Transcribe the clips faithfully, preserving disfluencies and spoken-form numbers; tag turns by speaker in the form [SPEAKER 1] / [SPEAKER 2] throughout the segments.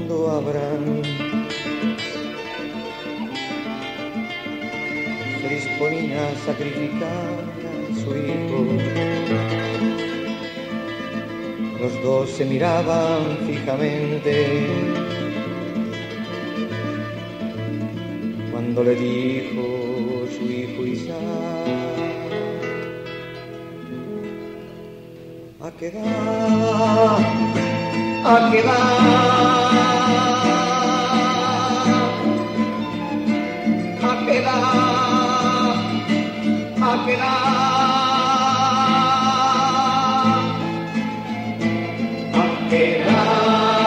[SPEAKER 1] cuando Abraham se disponía a sacrificar a su hijo, los dos se miraban fijamente cuando le dijo su hijo Isaac: ¿a qué edad? ¿A qué edad? ¿A qué edad? ¿A qué edad? ¿A qué edad?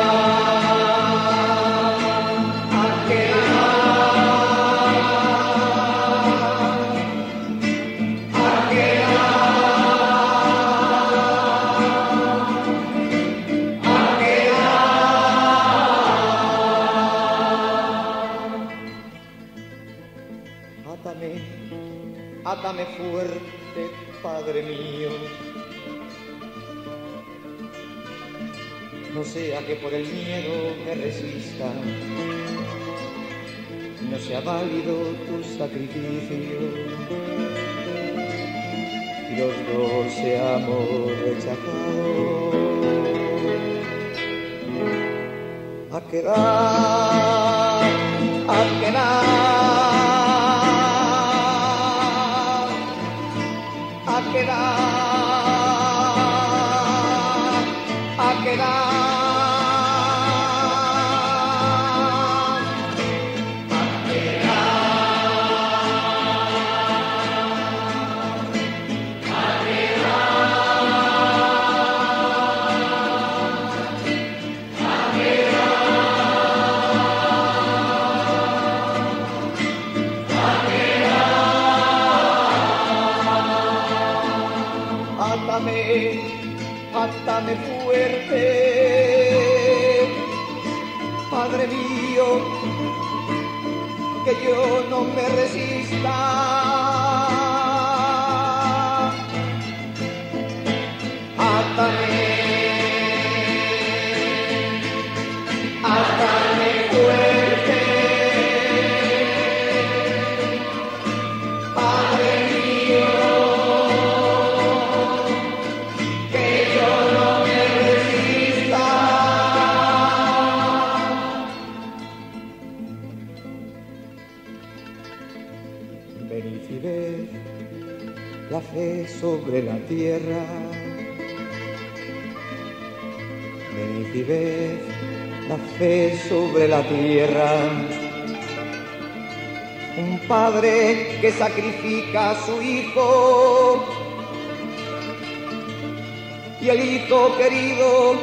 [SPEAKER 1] Átame fuerte, Padre mío, no sea que por el miedo me resista, no sea válido tu sacrificio y los dos seamos rechazados. ¿A qué edad? ¿A qué edad? ¿A qué edad? ¿A qué edad? ¿A qué edad? ¿A qué edad? ¿A qué edad? ¿A qué edad? Átame, átame fuerte, Padre mío, que yo no me resista. Átame, átame fuerte, Padre mío, venid y ved la fe sobre la tierra, venid y ved la fe sobre la tierra, un padre que sacrifica a su hijo y el hijo querido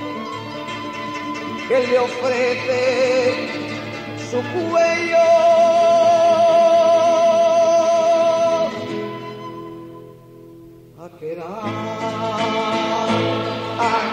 [SPEAKER 1] que le ofrece su cuello. ¿A qué edad? ¿A